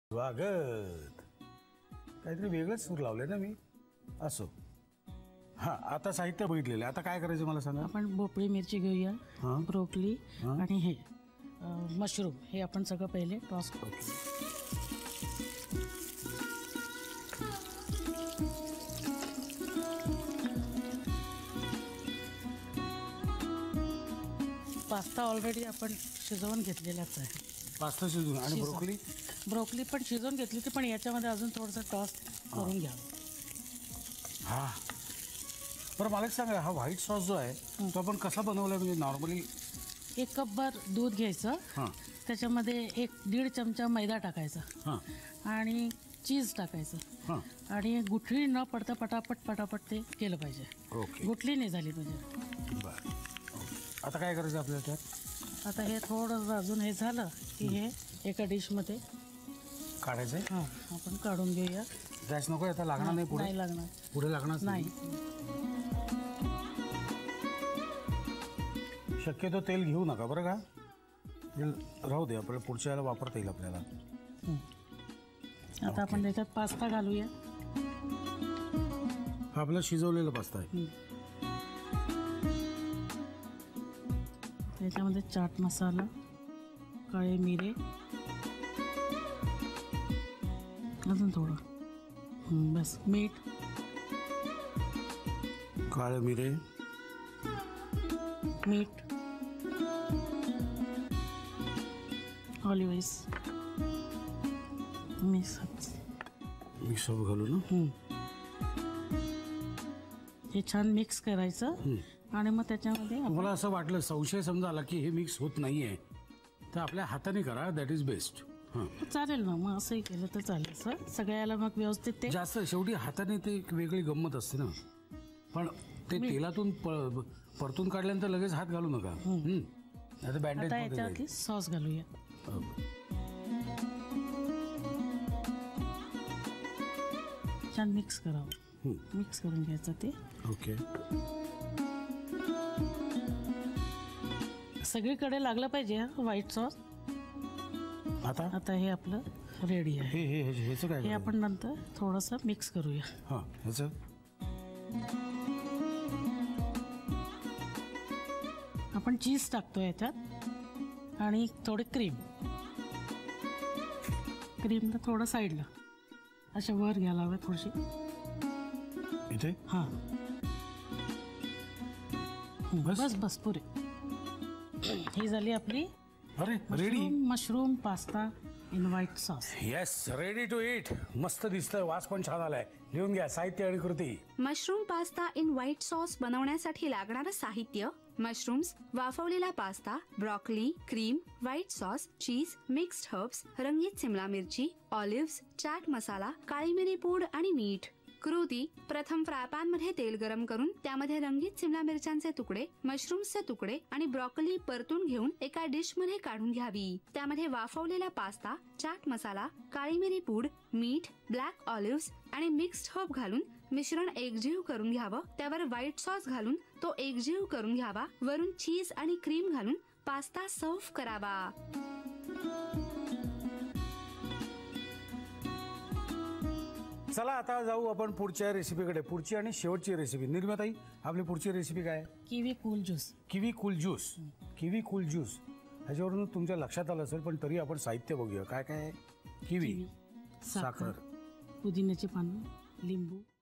स्वागत. काहीतरी वेगळंच सूर लावलंय ना मी. असो. हा, आता साहित्य बघितलेलं आता काय करायचं मला सांगा. आपण भोपळी मिरची घेऊया, ब्रोकली आणि हे मशरूम हे आपण सगळं पहिले टॉस करू. पास्ता ऑलरेडी आपण शिजवून घेतलेलाच आहे. पास्ता शिजवून आणि ब्रोकली ब्रोकली पण शिजवून घेतली ती, पण याच्यामध्ये अजून थोडंसं टॉस करून घ्या. हा बरं, मला सांगा हा व्हाईट सॉस जो आहे तो आपण कसा बनवला, म्हणजे नॉर्मली 1 कपभर दूध घ्यायचं, त्याच्यामध्ये 1-1.5 चमचा मैदा टाकायचा आणि चीज टाकायचं आणि गुठळी न पडता पटापट ते केलं पाहिजे. ओके, गुठली नाही झाली पाहिजे. बरं. आता काय करायचं आपल्याला त्यात? आता हे थोडं अजून हे झालं की हे एका डिशमध्ये काढायचं आहे. हां, आपण काढून घेऊया. गॅस नको आता लागणार नाही पुढे? नाही लागणार. पुढे लागणार नाही. शक्यतो तेल घेऊ नका बरं का. तेल राहू दे, आपल्याला पुढच्या वेळेला वापरता येईल आपल्याला. आता आपण त्याच्यात पास्ता घालूया. हा आपला शिजवलेला पास्ता आहे. त्याच्यामध्ये चाट मसाला, काळे मिरे, अजून थोडं बस मीठ, काळे मिरे, मीठ, ऑलिव्ह ऑइल मिक्स घालू ना. हे छान मिक्स करायचं आणि मग त्याच्यामध्ये मला असं वाटलं, संशय समजा आला की हे मिक्स होत नाहीये, तर आपल्या हाताने करा, दॅट इज बेस्ट. चालेल ना, मग असंही केलं तर चालेल. सगळ्याला मग व्यवस्थित ते जास्त शेवटी हाताने ते एक वेगळी गंमत असते ना. पण ते तेलातून परतून काढल्यानंतर लगेच हात घालू नका. आता बँडेज. आता याच्यावरती सॉस घालूया. छान मिक्स करावं. मिक्स करून घ्यायचं ते. ओके, सगळीकडे लागलं पाहिजे व्हाईट सॉस. आता हे आपलं रेडी आहे. ह्याचं काय? हे आपण नंतर थोडंसं मिक्स करूया. हां, ह्याचं आपण चीज टाकतो याच्यात आणि थोडी क्रीमला थोडं साईडला अशा वर घ्यायला हवं थोडीशी इथे. हां, बस पुरे. ही झाली आपली ready mushroom pasta in white sauce. Yes, ready to eat. मस्त दिसतंय, वास पण छान आलाय. लिहून घ्या साहित्य आणि कृती. Mushroom pasta in white sauce बनवण्यासाठी लागणारं साहित्य: मशरूम्स, वाफवलेला pasta, broccoli, cream, white sauce, cheese, mixed herbs, रंगीत सिमला मिरची, ऑलिव्ह्ज, चाट मसाला, काळी मिरी पूड आणि मीठ. कृती: प्रथम फ्रायपॅन मध्ये तेल गरम करून त्यामध्ये रंगीत सिमला मिरच्यांचे तुकडे, मशरूम्सचे तुकडे आणि ब्रॉकली परतून घेऊन एका डिश मध्ये काढून घ्यावी. त्यामध्ये वाफवलेला पास्ता, चाट मसाला, काळी मिरी पूड, मीठ, ब्लॅक ऑलिव्ह्ज आणि मिक्स्ड हर्ब घालून मिश्रण एकजीव करून घ्यावं. त्यावर व्हाईट सॉस घालून तो एकजीव करून घ्यावा. वरून चीज आणि क्रीम घालून पास्ता सर्व्ह करावा. चला आता जाऊ आपण पुढच्या रेसिपीकडे. पुढची आणि शेवटची रेसिपी. निर्माताई, आपली पुढची रेसिपी काय? Kiwi cool juice. Kiwi cool juice. ह्याच्यावरून तुमच्या लक्षात आलं असेल, पण तरी आपण साहित्य बघूया. काय काय? किवी, साखर, पुदिन्याची पानं, लिंबू,